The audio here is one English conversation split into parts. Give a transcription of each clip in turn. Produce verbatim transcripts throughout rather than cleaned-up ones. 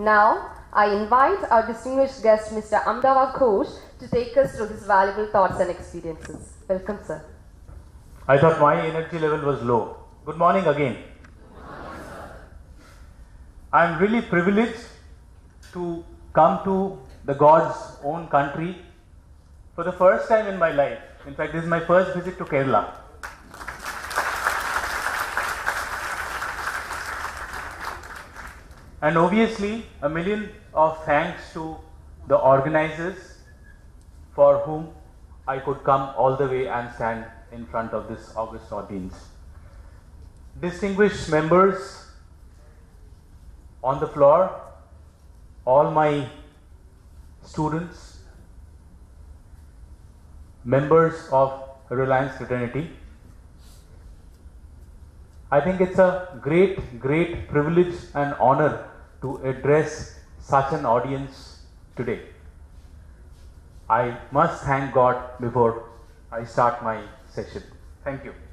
Now, I invite our distinguished guest, Mister Ahmedabad Ghosh, to take us through his valuable thoughts and experiences. Welcome, sir. I thought my energy level was low. Good morning again. I am really privileged to come to the God's own country for the first time in my life. In fact, this is my first visit to Kerala. And obviously, a million of thanks to the organizers for whom I could come all the way and stand in front of this august audience. Distinguished members on the floor, all my students, members of Reliance Fraternity, I think it's a great, great privilege and honor to address such an audience today. I must thank God before I start my session. Thank you.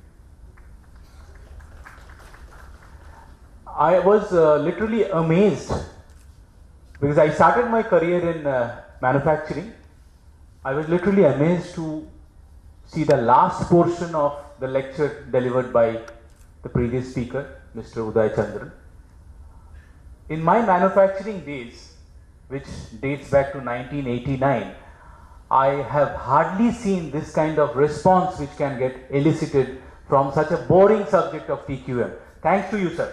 I was uh, literally amazed because I started my career in uh, manufacturing. I was literally amazed to see the last portion of the lecture delivered by the previous speaker, Mister Uday Chandran. In my manufacturing days, which dates back to nineteen eighty-nine, I have hardly seen this kind of response which can get elicited from such a boring subject of T Q M. Thanks to you, sir.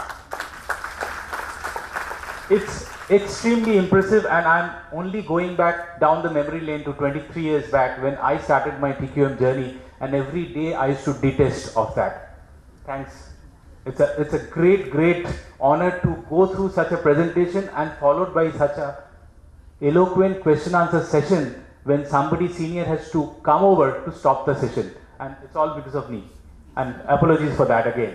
It's extremely impressive, and I'm only going back down the memory lane to twenty-three years back when I started my T Q M journey, and every day I used to detest of that. Thanks. It's a, it's a great, great honor to go through such a presentation and followed by such a eloquent question answer session when somebody senior has to come over to stop the session. And it's all because of me. And apologies for that again.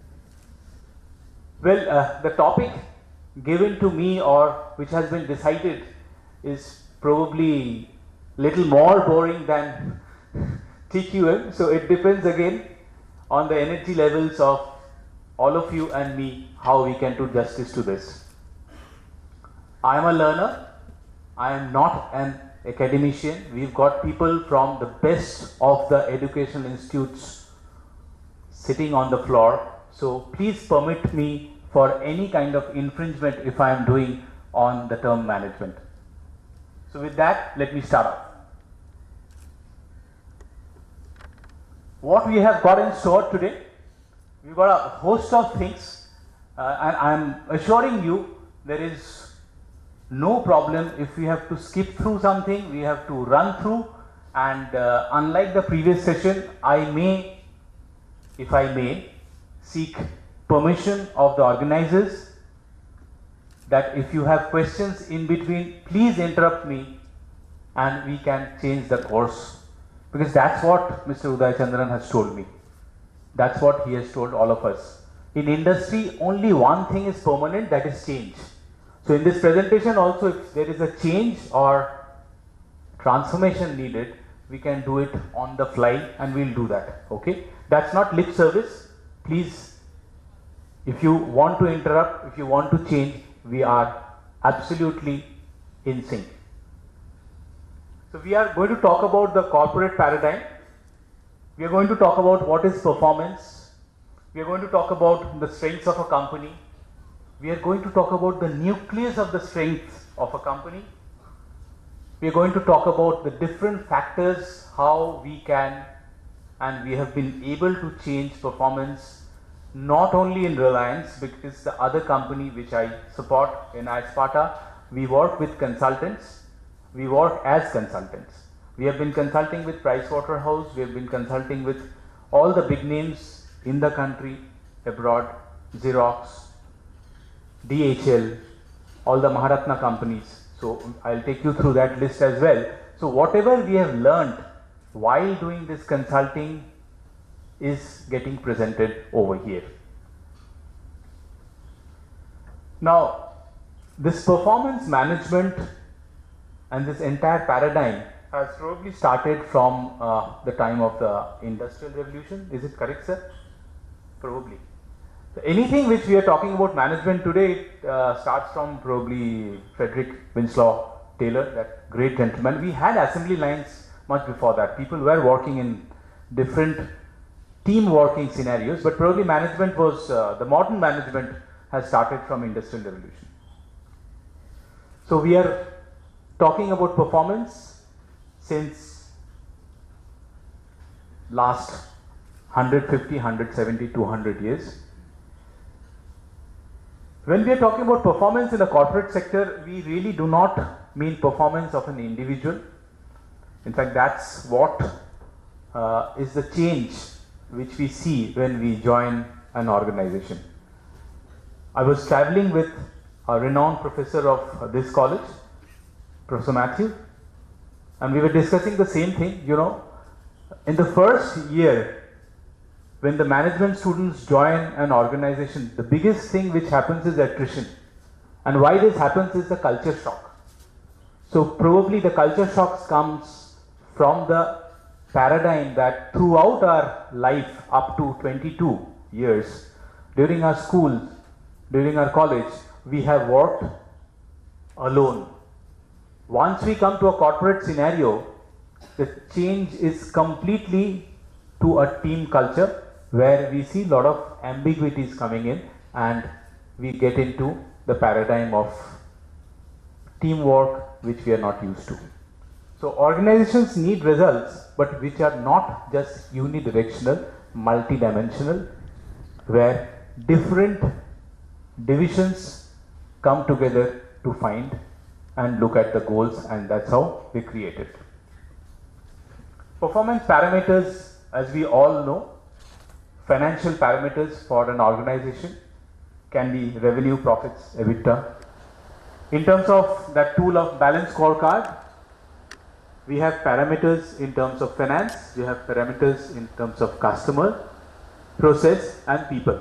Well, uh, the topic given to me or which has been decided is probably little more boring than T Q M. So it depends again on the energy levels of all of you and me, how we can do justice to this. I am a learner. I am not an academician. We've got people from the best of the educational institutes sitting on the floor. So please permit me for any kind of infringement if I am doing on the term management. So with that, let me start off. What we have got in store today, we've got a host of things, uh, and I'm assuring you there is no problem if we have to skip through something, we have to run through, and uh, unlike the previous session, I may, if I may, seek permission of the organizers that if you have questions in between, please interrupt me and we can change the course. Because that's what Mister Uday Chandran has told me. That's what he has told all of us. In industry, only one thing is permanent, that is change. So in this presentation also, if there is a change or transformation needed, we can do it on the fly and we'll do that. Okay? That's not lip service. Please, if you want to interrupt, if you want to change, we are absolutely in sync. So we are going to talk about the corporate paradigm. We are going to talk about what is performance. We are going to talk about the strengths of a company. We are going to talk about the nucleus of the strengths of a company. We are going to talk about the different factors, how we can and we have been able to change performance not only in Reliance, because the other company which I support in Isparta, we work with consultants. We work as consultants. We have been consulting with Pricewaterhouse, we have been consulting with all the big names in the country, abroad, Xerox, D H L, all the Maharatna companies. So I'll take you through that list as well. So whatever we have learned while doing this consulting is getting presented over here. Now, this performance management and this entire paradigm has probably started from uh, the time of the Industrial Revolution. Is it correct, sir? Probably. Anything which we are talking about management today, it uh, starts from probably Frederick Winslow Taylor, that great gentleman. We had assembly lines much before that. People were working in different team working scenarios, but probably management was, uh, the modern management has started from Industrial Revolution. So we are talking about performance since last one hundred fifty, one hundred seventy, two hundred years. When we are talking about performance in the corporate sector, we really do not mean performance of an individual. In fact, that's what uh, is the change which we see when we join an organization. I was traveling with a renowned professor of this college, Professor Matthew, and we were discussing the same thing. You know, in the first year, when the management students join an organization, the biggest thing which happens is attrition. And why this happens is the culture shock. So probably the culture shock comes from the paradigm that throughout our life up to twenty-two years, during our school, during our college, we have worked alone. Once we come to a corporate scenario, the change is completely to a team culture, where we see a lot of ambiguities coming in and we get into the paradigm of teamwork which we are not used to. So organizations need results, but which are not just unidirectional, multidimensional, where different divisions come together to find and look at the goals, and that's how we create it. Performance parameters, as we all know, financial parameters for an organization can be revenue, profits, EBITDA. In terms of that tool of balanced scorecard, we have parameters in terms of finance, we have parameters in terms of customer, process and people.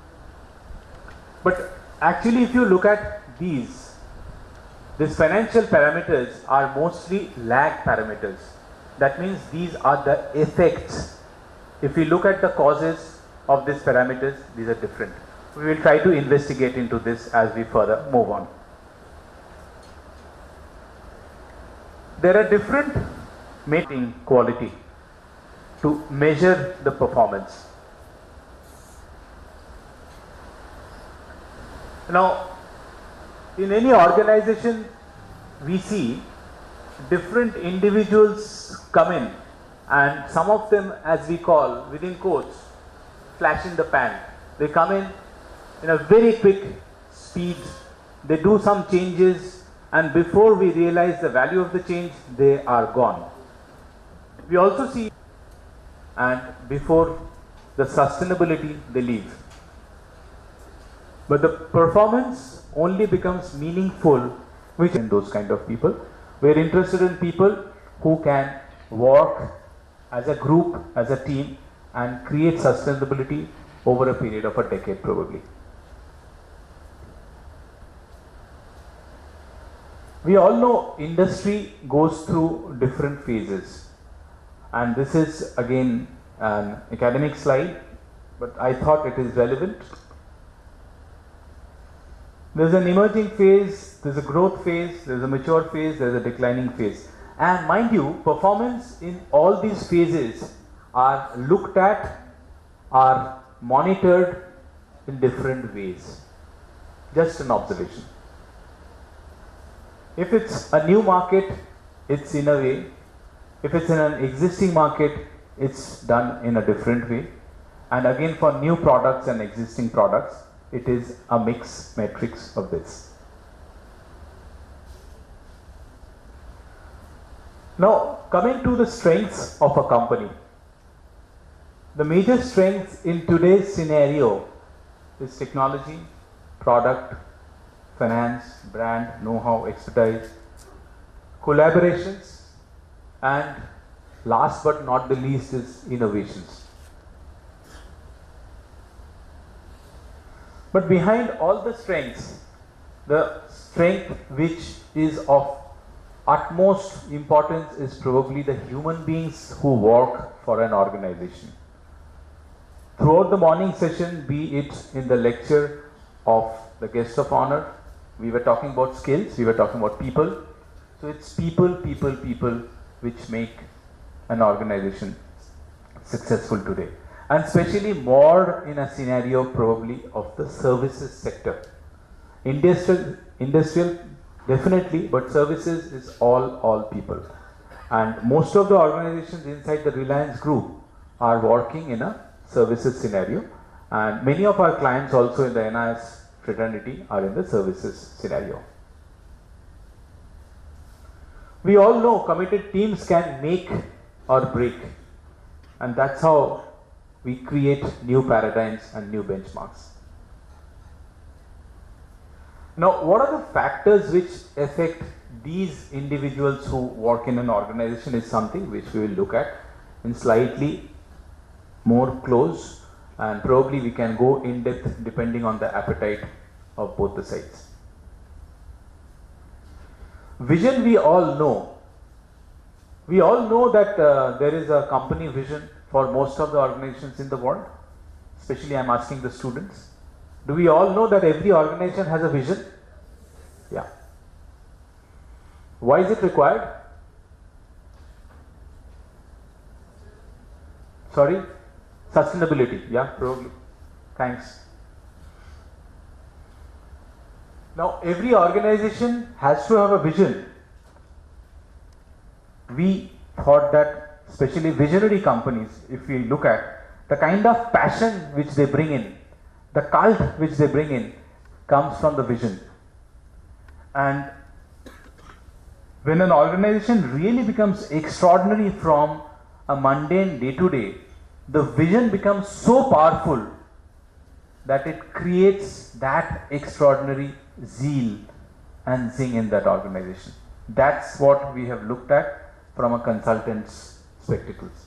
But actually if you look at these, these financial parameters are mostly lag parameters. That means these are the effects. If we look at the causes of these parameters, these are different. We will try to investigate into this as we further move on. There are different measuring quality to measure the performance. Now, in any organization, we see different individuals come in, and some of them, as we call within quotes, flash in the pan. They come in in a very quick speed, they do some changes, and before we realize the value of the change, they are gone. We also see, and before the sustainability, they leave. But the performance only becomes meaningful which in those kind of people. We are interested in people who can work as a group, as a team, and create sustainability over a period of a decade probably. We all know industry goes through different phases, and this is again an academic slide, but I thought it is relevant. There is an emerging phase, there is a growth phase, there is a mature phase, there is a declining phase. And mind you, performance in all these phases are looked at, are monitored in different ways. Just an observation. If it's a new market, it's in a way. If it's in an existing market, it's done in a different way. And again, for new products and existing products, it is a mix matrix of this. Now, coming to the strengths of a company. The major strengths in today's scenario is technology, product, finance, brand, know-how, expertise, collaborations, and last but not the least is innovations. But behind all the strengths, the strength which is of utmost importance is probably the human beings who work for an organization. throughout the morning session, be it in the lecture of the guest of honor, we were talking about skills, we were talking about people. So it's people, people, people which make an organization successful today. And especially more in a scenario probably of the services sector. Industrial, industrial definitely, but services is all, all people. And most of the organizations inside the Reliance Group are working in a services scenario. And many of our clients also in the N I S fraternity are in the services scenario. We all know committed teams can make or break, and that's how we create new paradigms and new benchmarks. Now, what are the factors which affect these individuals who work in an organization is something which we will look at in slightly more close, and probably we can go in depth depending on the appetite of both the sides. Vision, we all know. We all know that uh, there is a company vision for most of the organizations in the world. Especially I am asking the students. Do we all know that every organization has a vision? Yeah. Why is it required? Sorry? Sustainability. Yeah, probably. Thanks. Now, every organization has to have a vision. We thought that, especially visionary companies, if we look at the kind of passion which they bring in, the cult which they bring in, comes from the vision. And when an organization really becomes extraordinary from a mundane day-to-day, the vision becomes so powerful that it creates that extraordinary zeal and zing in that organization. That's what we have looked at from a consultant's spectacles.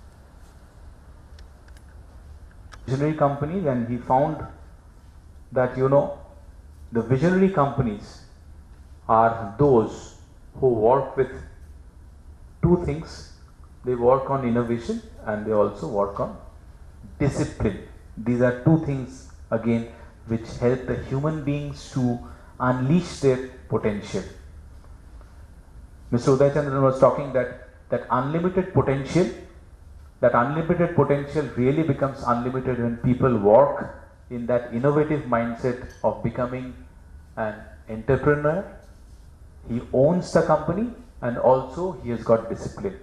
Visionary companies, and he found that, you know, the visionary companies are those who work with two things. They work on innovation and they also work on discipline. These are two things again which help the human beings to unleash their potential. Mister Uday Chandran was talking that that unlimited potential, that unlimited potential really becomes unlimited when people work in that innovative mindset of becoming an entrepreneur. He owns the company and also he has got discipline.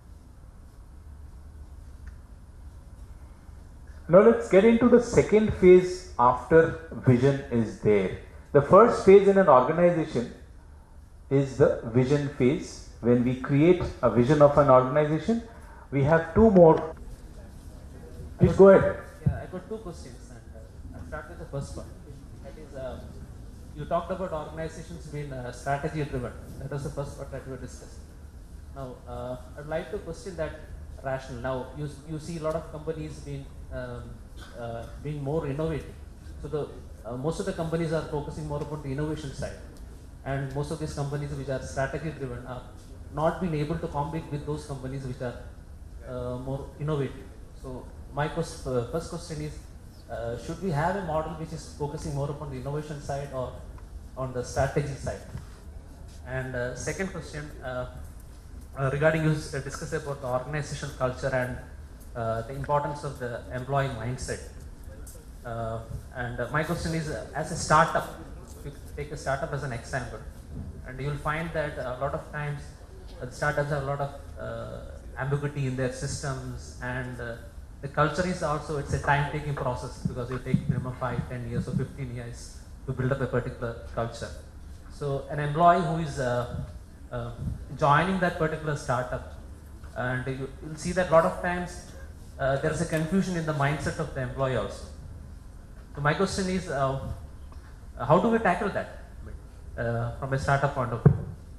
Now let's get into the second phase after vision is there. The first phase in an organization is the vision phase. When we create a vision of an organization, we have two more. Please go ahead. Yeah, I got two questions, and uh, I'll start with the first one. That is, uh, you talked about organizations being uh, strategy driven. That was the first part that we discussed. Now, uh, I'd like to question that rationale. Now, you you see a lot of companies being um, uh, being more innovative. So the uh, most of the companies are focusing more upon the innovation side, and most of these companies which are strategy driven are not being able to compete with those companies which are uh, more innovative. So my quest, uh, first question is, uh, should we have a model which is focusing more upon the innovation side or on the strategy side? And uh, second question, uh, uh, regarding you uh, discussed about the organizational culture and uh, the importance of the employee mindset. Uh, and uh, my question is, uh, as a startup, if you take a startup as an example, and you'll find that a lot of times uh, startups have a lot of uh, ambiguity in their systems, and uh, the culture is also, it's a time-taking process because you take minimum five, ten years or fifteen years to build up a particular culture. So an employee who is uh, uh, joining that particular startup, and you, you'll see that a lot of times uh, there is a confusion in the mindset of the employee also. So my question is, uh, how do we tackle that uh, from a startup point of view?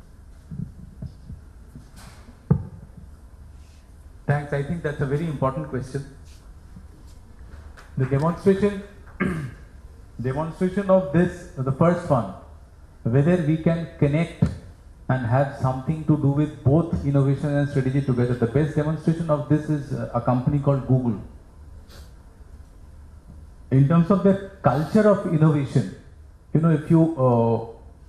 Thanks. I think that's a very important question. The demonstration, demonstration of this, the first one, whether we can connect and have something to do with both innovation and strategy together. The best demonstration of this is a company called Google. in terms of the culture of innovation, you know, if you uh,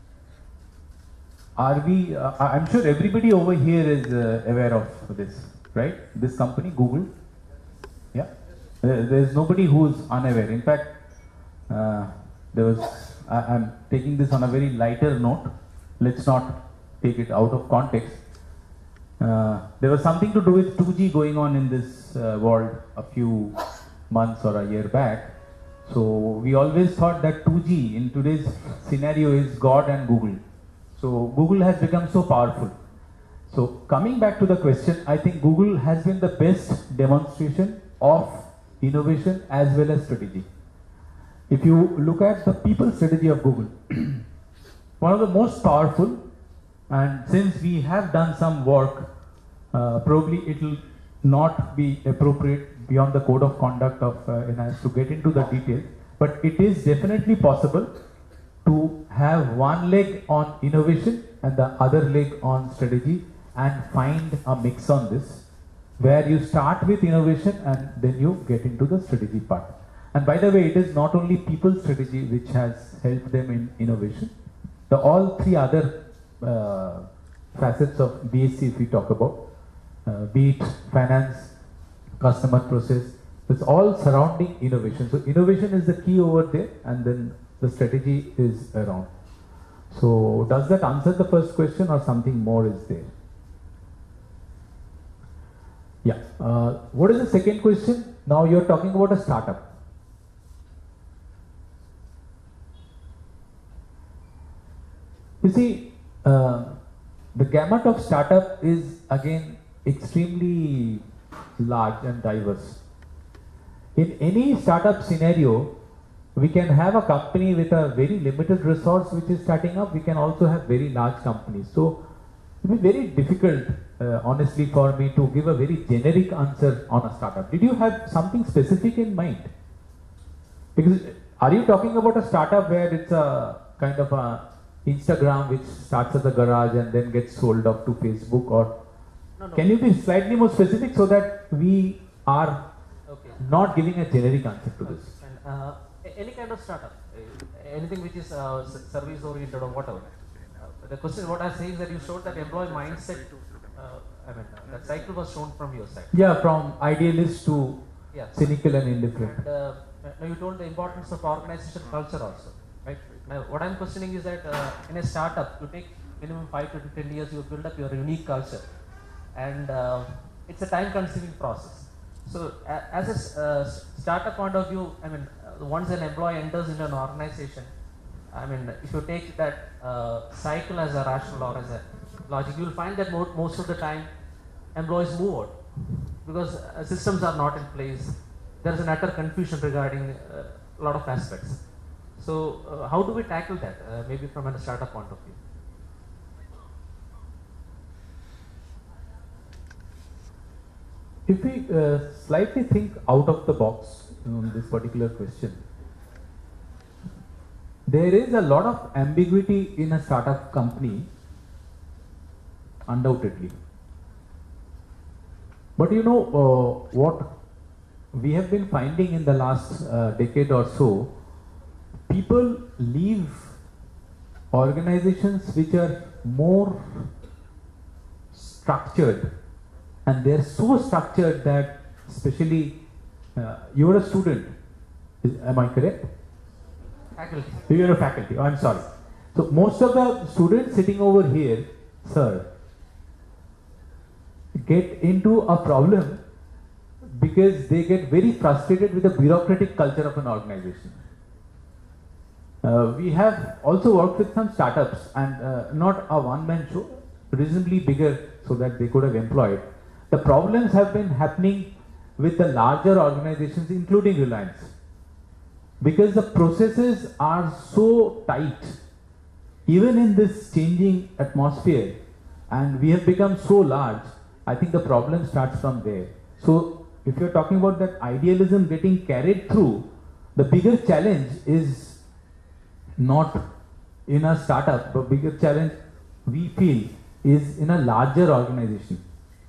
are we, uh, I'm sure everybody over here is uh, aware of this, right? This company, Google. Yeah, there, there's nobody who's unaware. In fact, uh, there was, I, I'm taking this on a very lighter note. Let's not take it out of context. Uh, there was something to do with two G going on in this uh, world a few months or a year back. So we always thought that two G in today's scenario is God and Google. So Google has become so powerful. So coming back to the question, I think Google has been the best demonstration of innovation as well as strategy. If you look at the people strategy of Google, one of the most powerful, and since we have done some work, uh, probably it will not be appropriate beyond the code of conduct of uh, N I S to get into the details, but it is definitely possible to have one leg on innovation and the other leg on strategy and find a mix on this, where you start with innovation and then you get into the strategy part. And by the way, it is not only people strategy which has helped them in innovation. The all three other uh, facets of B S C, if we talk about, uh, be it finance, customer process, it's all surrounding innovation. So innovation is the key over there, and then the strategy is around. So does that answer the first question, or something more is there? Yeah. Uh, what is the second question? Now you're talking about a startup. You see, uh, the gamut of startup is again extremely large and diverse. In any startup scenario, we can have a company with a very limited resource which is starting up. We can also have very large companies. So it will be very difficult, uh, honestly, for me to give a very generic answer on a startup. Did you have something specific in mind? Because are you talking about a startup where it's a kind of a Instagram which starts at the garage and then gets sold off to Facebook, or No, no. can you be slightly more specific so that we are Okay. not giving a generic answer to this? And, uh, a- any kind of startup, uh, anything which is uh, s- service oriented or whatever. Uh, the question, what I say is that you showed that employee mindset. Uh, I mean, uh, that cycle was shown from your side. Yeah, from idealist to Yeah. cynical and indifferent. And uh, now you told the importance of organization culture also, right? Now, what I'm questioning is that uh, in a startup, you take minimum five to ten years, you build up your unique culture, and uh, it's a time-consuming process. So, a- as a s- uh, startup point of view, I mean, uh, once an employee enters into an organization, I mean, if you take that uh, cycle as a rational or as a logic, you will find that mo most of the time employees move out because uh, systems are not in place. There is an utter confusion regarding uh, a lot of aspects. So, uh, how do we tackle that? Uh, maybe from a startup point of view. If we uh, slightly think out of the box on this particular question, there is a lot of ambiguity in a startup company, undoubtedly. But you know uh, what we have been finding in the last uh, decade or so, people leave organizations which are more structured, and they're so structured that, especially uh, you're a student, is, am I correct? Faculty. You're a faculty, oh, I'm sorry. So most of the students sitting over here, sir, get into a problem because they get very frustrated with the bureaucratic culture of an organization. Uh, we have also worked with some startups, and uh, not a one-man show, reasonably bigger so that they could have employed. The problems have been happening with the larger organizations, including Reliance, because the processes are so tight, even in this changing atmosphere, and we have become so large. I think the problem starts from there. So if you're talking about that idealism getting carried through, the bigger challenge is not in a startup, but bigger challenge we feel is in a larger organization.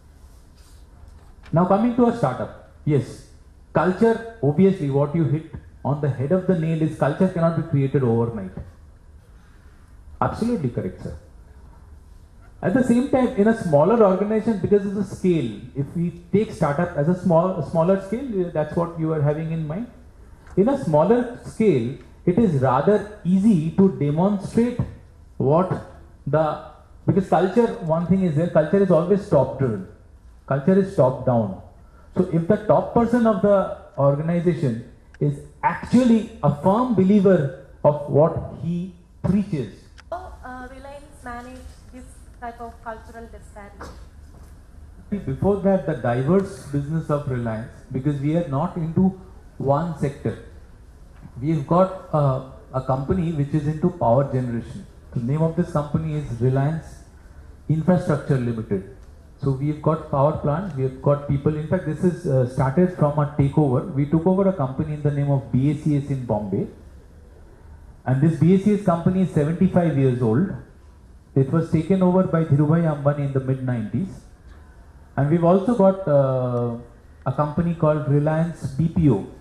Now coming to a startup, yes, culture, obviously what you hit on the head of the nail is culture cannot be created overnight. Absolutely correct, sir. At the same time, in a smaller organization, because of the scale, if we take startup as a small, a smaller scale, that's what you are having in mind. In a smaller scale, it is rather easy to demonstrate what the, because culture, one thing is there, culture is always top driven. Culture is top down. So if the top person of the organization is actually a firm believer of what he preaches. How uh, Reliance manage this type of cultural disparity? Before that, the diverse business of Reliance, because we are not into one sector. We've got uh, a company which is into power generation. The name of this company is Reliance Infrastructure Limited. So we've got power plants, we've got people. In fact, this is uh, started from a takeover. We took over a company in the name of B A C S in Bombay. And this B A C S company is seventy-five years old. It was taken over by Dhirubhai Ambani in the mid nineties. And we've also got uh, a company called Reliance B P O.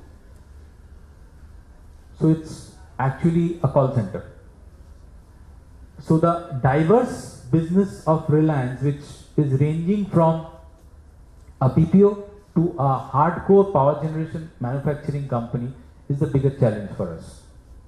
So it's actually a call center. So the diverse business of Reliance, which is ranging from a B P O to a hardcore power generation manufacturing company, is the bigger challenge for us.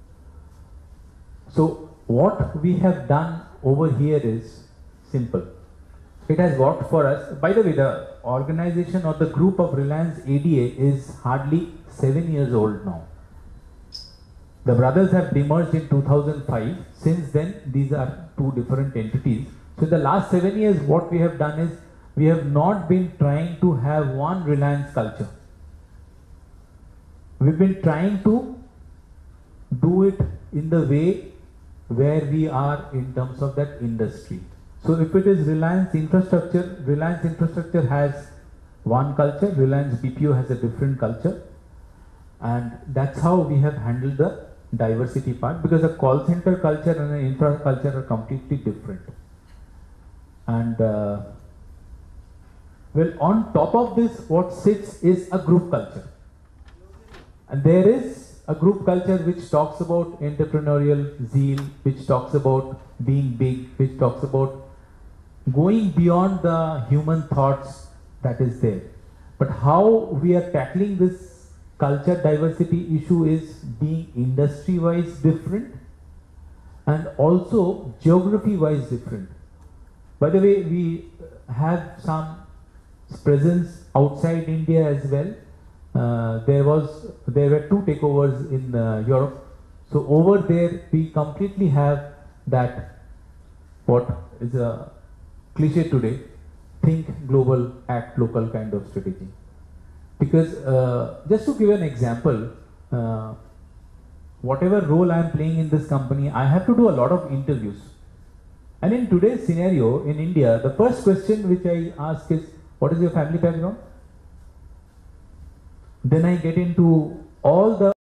So what we have done over here is simple. It has worked for us. By the way, the organization or the group of Reliance A D A is hardly seven years old now. The brothers have demerged in two thousand five. Since then, these are two different entities. So in the last seven years, what we have done is, we have not been trying to have one Reliance culture. We've been trying to do it in the way where we are in terms of that industry. So if it is Reliance Infrastructure, Reliance Infrastructure has one culture, Reliance B P O has a different culture. And that's how we have handled the diversity part, because a call center culture and an infra culture are completely different. And uh, well, on top of this, what sits is a group culture. And there is a group culture which talks about entrepreneurial zeal, which talks about being big, which talks about going beyond the human thoughts that is there. But how we are tackling this culture diversity issue is being industry wise different and also geography wise different. By the way, we have some presence outside India as well. Uh, there was there were two takeovers in uh, Europe. So over there we completely have that, what is a cliche today, think global, act local kind of strategy. Because uh, just to give an example, uh, whatever role I am playing in this company, I have to do a lot of interviews. And in today's scenario in India, the first question which I ask is, what is your family background? Then I get into all the